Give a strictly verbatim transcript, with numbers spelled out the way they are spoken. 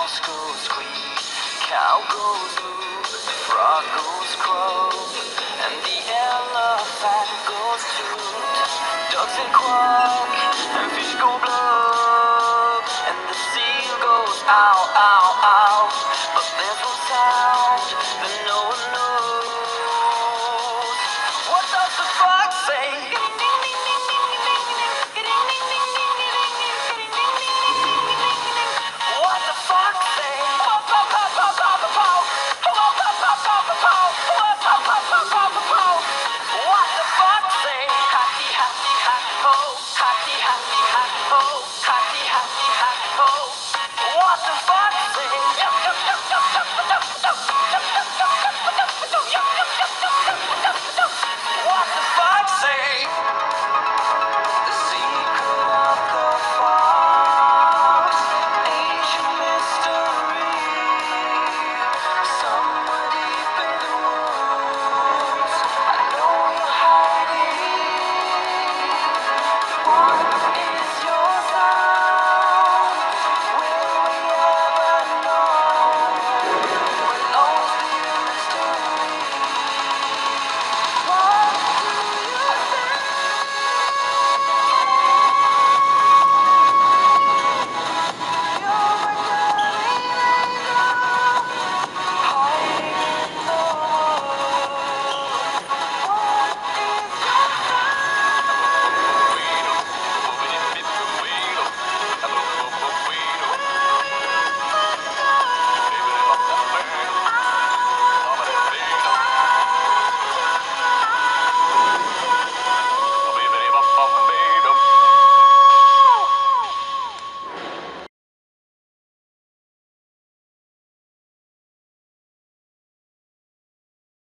mouse goes squeak, cow goes moo, the frog goes croak, and the elephant goes toot. Ducks and quack, and fish go blub, and the seal goes ow, ow.